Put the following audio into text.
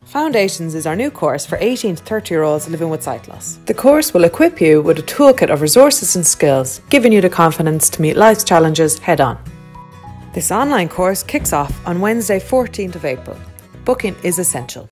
Foundations is our new course for 18 to 30-year-olds living with sight loss. The course will equip you with a toolkit of resources and skills, giving you the confidence to meet life's challenges head-on. This online course kicks off on Wednesday 14th of April. Booking is essential.